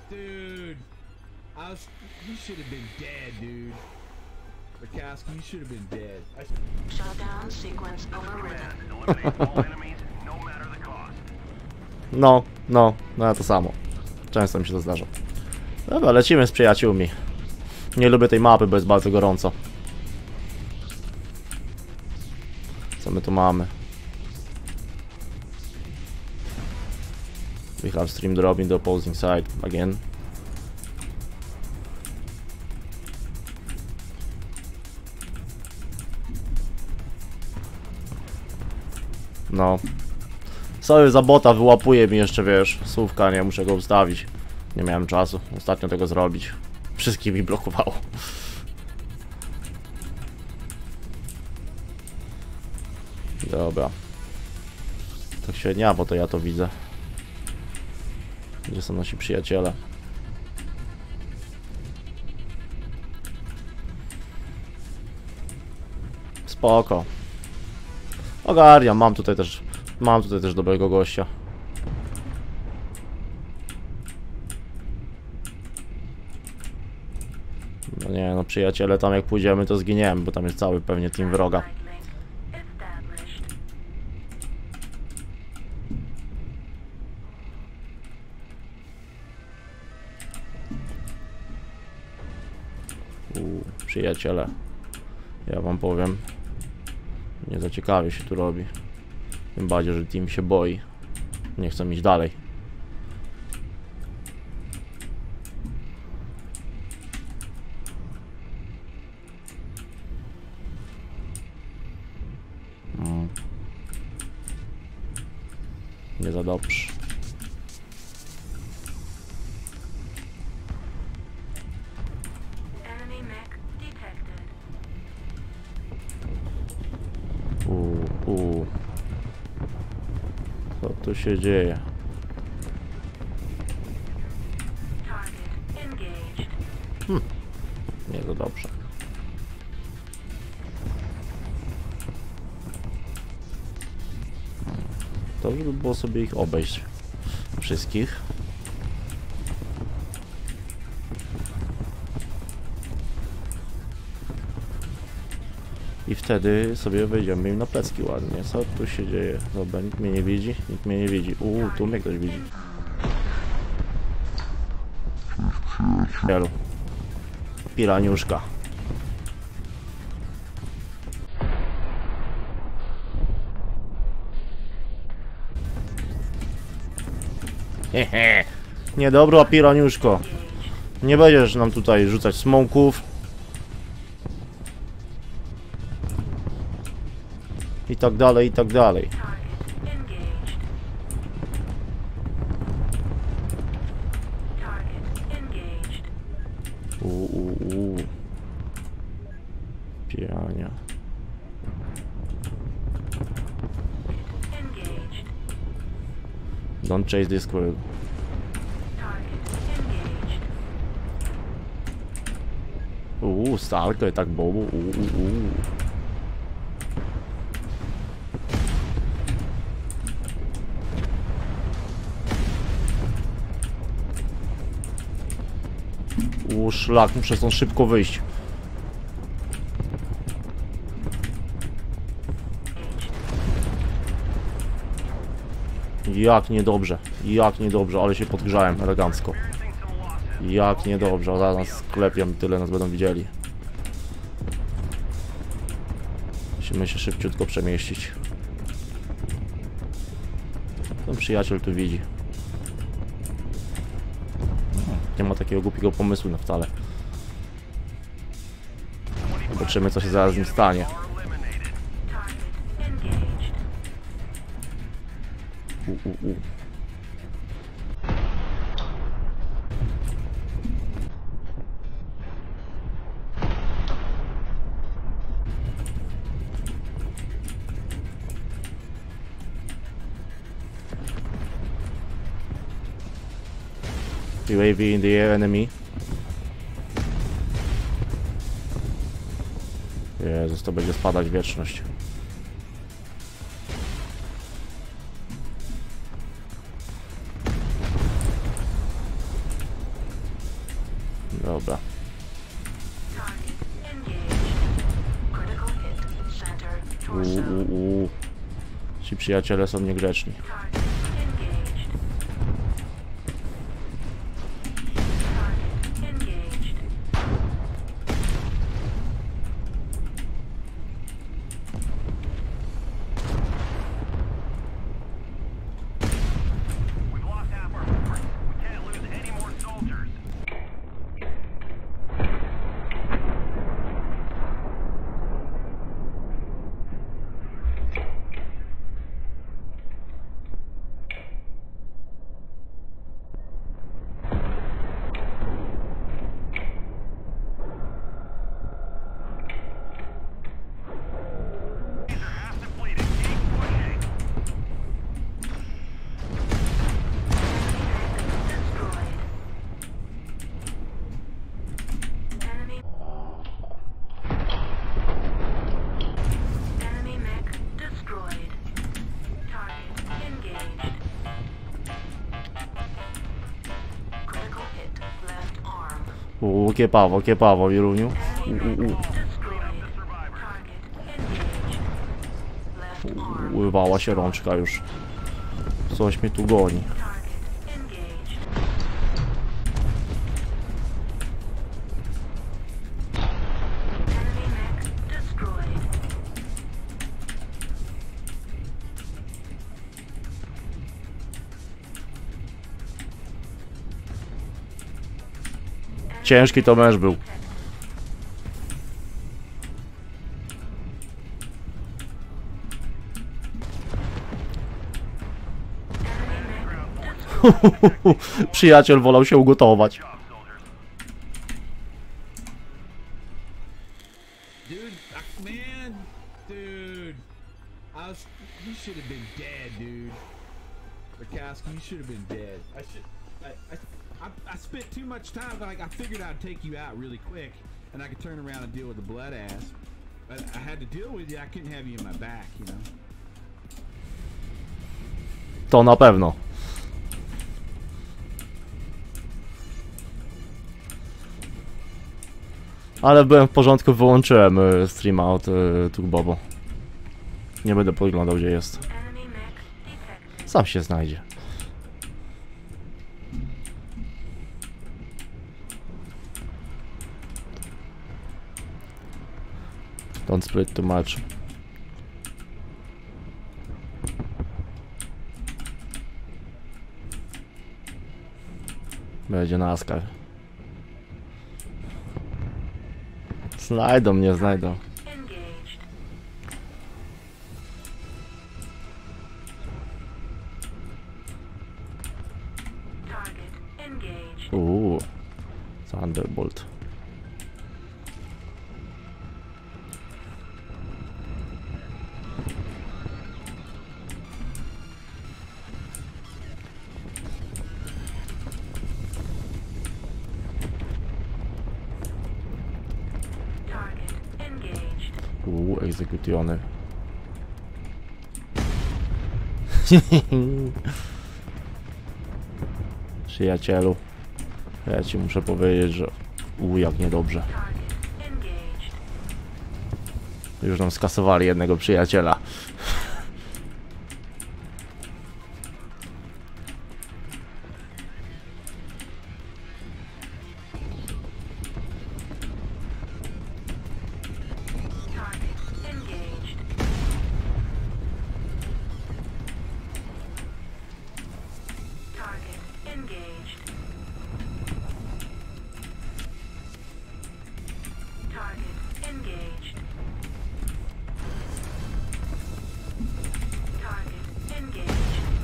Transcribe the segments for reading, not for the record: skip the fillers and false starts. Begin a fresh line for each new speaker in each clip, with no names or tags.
Dude, you should have been dead, dude. McCaskey, you should have been dead.
Shutdown sequence overridden.
No, ja to samo. Często mi się to zdarza. Dobra, lecimy z przyjaciółmi. Nie lubię tej mapy, bo jest bardzo gorąco. Co my tu mamy? We have stream drop in the opposing side again. No. Sorry za bota, wyłapuje mi jeszcze, wiesz, słówka, nie muszę go ustawić. Nie miałem czasu ostatnio tego zrobić. Wszystkich mi blokowało. Dobra. Tak średnia, bo to ja to widzę. Gdzie są nasi przyjaciele? Spoko. Ogarniam, mam tutaj też dobrego gościa. No nie, no przyjaciele, tam jak pójdziemy to zginiemy, bo tam jest cały pewnie team wroga. Przyjaciele, ja wam powiem, nie za ciekawie się tu robi. Tym bardziej, że team się boi. Nie chcą iść dalej. Nie za dobrze. Co tu się dzieje? Nie za dobrze. To by było sobie ich obejść. Wszystkich. I wtedy sobie wejdziemy im na plecki ładnie. Co tu się dzieje? Dobra, nikt mnie nie widzi. Nikt mnie nie widzi. Tu mnie ktoś widzi. Helu. Piraniuszka. Hehe. Niedobra piraniuszko. Nie będziesz nam tutaj rzucać smoków. I tak dalej, i tak dalej. Pirania. Don't chase this squirrel. Stalker, tak bobu. Szlak, muszę stąd szybko wyjść. Jak niedobrze, ale się podgrzałem elegancko. Jak niedobrze, zaraz sklepiam, tyle nas będą widzieli. Musimy się szybciutko przemieścić. Ten przyjaciel tu widzi. Nie ma takiego głupiego pomysłu na wcale. Zobaczymy, co się zaraz z nim stanie. UAV in the air, enemy. Jezus, to będzie spadać wieczność. Dobra.
Target engaged. Critical hit. Center torso.
Ci przyjaciele są niegrzeczni.
Target engaged. Target engaged.
We've lost half our force. We can't lose any more soldiers. These are half depleted. Keep pushing.
Destroyed. Enemy mech destroyed. Target engaged. Critical hit. Left arm.
Kiepawo, Wiruniu.
Enemy mech destroyed. Target engaged. Left arm.
Urwała się rączka już. Coś mnie tu goni.
Target engaged. Enemy mech destroyed.
Ciężki to mecz był. Przyjaciel wolał się ugotować.
Job, soldiers.
Dude, man, dude. You should have been dead, dude. Rakowski, you should have been dead. I spent too much time. Like, I figured I'd take you out really quick, and I could turn around and deal with the blood ass. But I had to deal with you. I couldn't have you in my back, you know.
To na pewno. Ale byłem w porządku, wyłączyłem streama od Turbobo. Nie będę podglądał, gdzie jest.
Enemy mech detected.
Sam się znajdzie. Don't split too much. Będzie NASCAR. Znajdą mnie, znajdą.
Engaged. Target engaged.
Thunderbolt.
Target engaged.
Egzekucjony. Przyjacielu, ja ci muszę powiedzieć, że jak niedobrze.
Target engaged.
Już nam skasowali jednego przyjaciela.
Target engaged. Target engaged. Target engaged. Target engaged.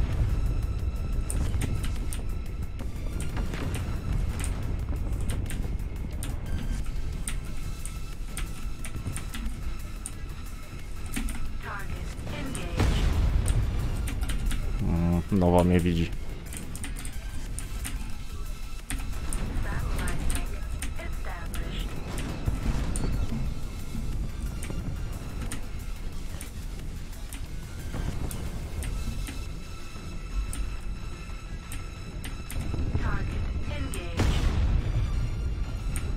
Target engaged.
Nowa mnie widzi.
Satellite link established. Target engaged.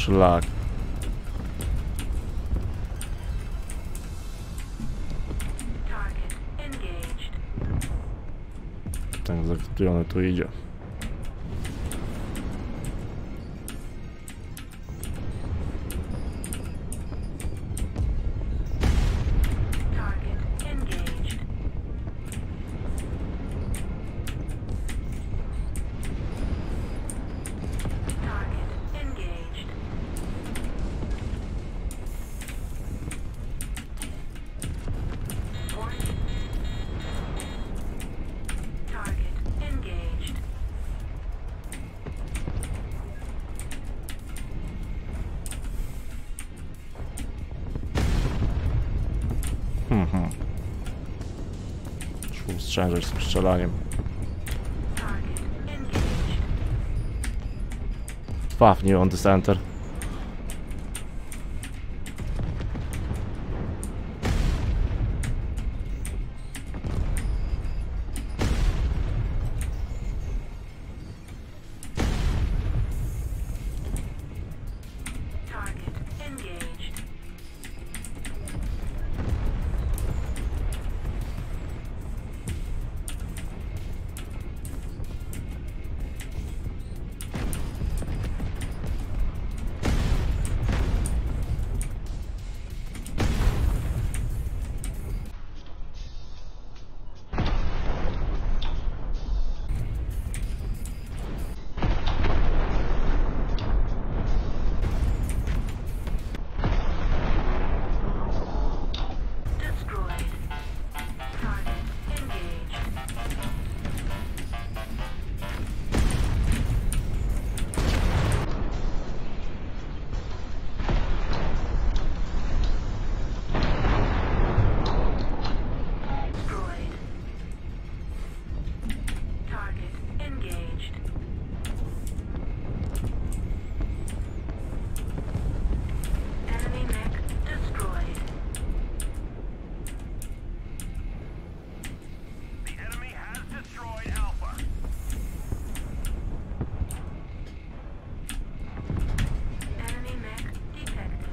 Szlak.
Target engaged.
Ten zaakceptowany tu idzie.
Target engaged. Target engaged. Warning. Target engaged.
Szum strzężeć z tym strzelaniem.
Target engaged.
Pawnie on the center.
Target engaged. Destroyed. Target engaged. Destroyed. Target engaged. Enemy mech destroyed.
The enemy has destroyed Alpha.
Enemy mech detected.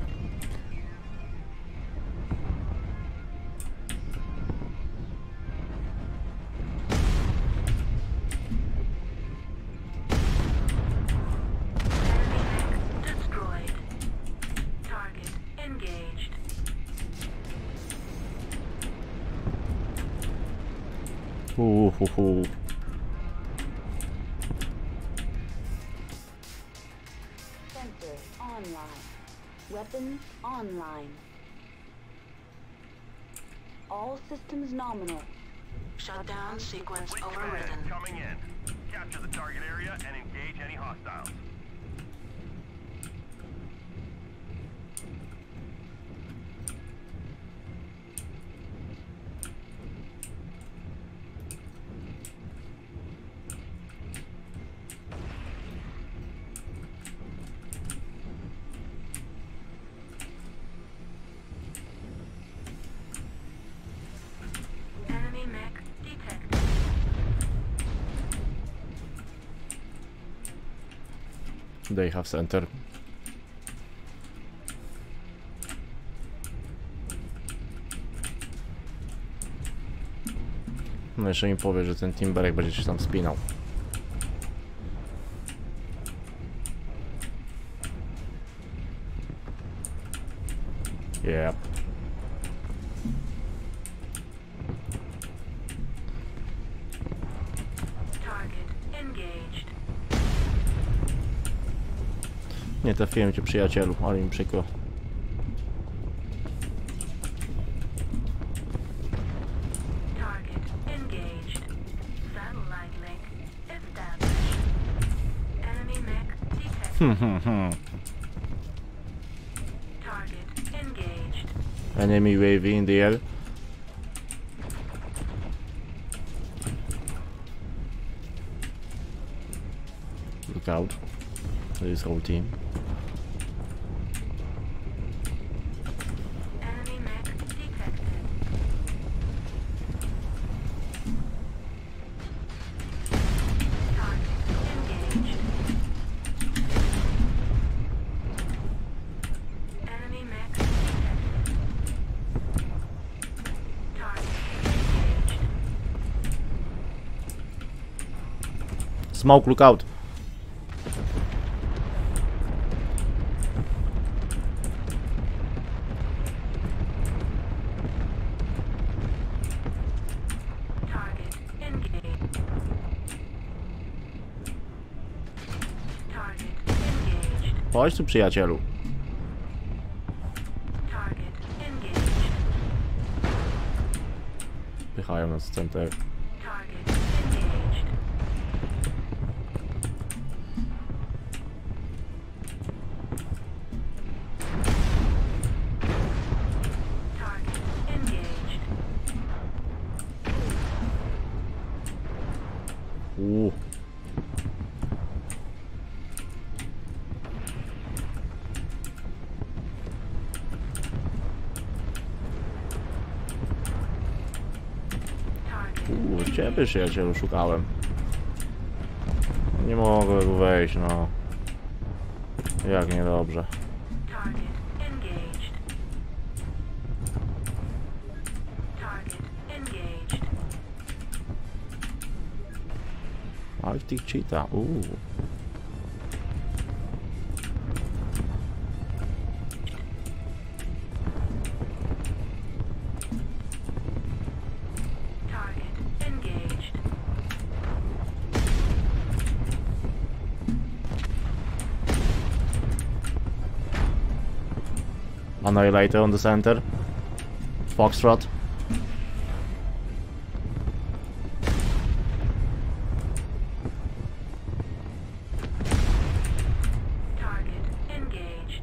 Enemy mech destroyed. Target engaged.
Sensor online. Weapons online. All systems nominal.
Shutdown sequence
Fleet command coming in. Capture the target area and engage any hostiles.
Enemy mech detected.
They have center. No jeszcze mi powie, że ten Timberek będzie się tam spinał. Yep.
Target engaged.
Nie trafiłem cię, przyjacielu, ale mi przykro.
Target engaged. Satellite link established. Enemy mech detected. Target engaged.
Enemy UAV in the air. Look out. This whole team.
Enemy mech detected. Target engaged.
Smoke, look out.
Target engaged. Target engaged.
Chodź tu, przyjacielu.
Target engaged.
Pychają nas w center.
Target engaged. Target engaged. Target
Ciebie, przyjacielu, szukałem. Nie mogę tu wejść, no. Jak niedobrze.
target engaged. Target engaged.
Arctic Cheetah,
Target engaged.
Annihilator on the center. Foxtrot.
Target engaged.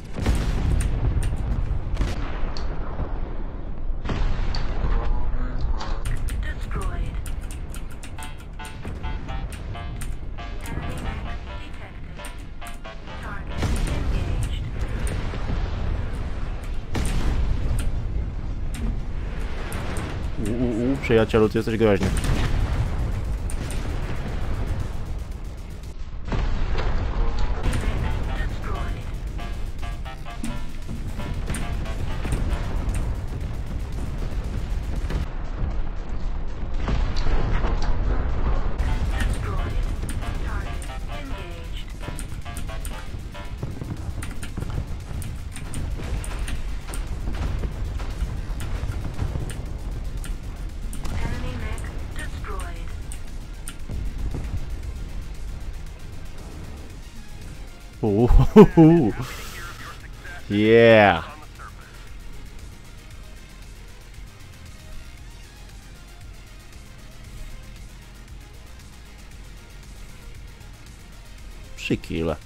Destroyed. Enemy mech detected. Target engaged.
Przyjacielu, ty jesteś groźny.
Destroyed. Destroyed. Target engaged. Enemy mech destroyed.
Yeah. Trzy kile.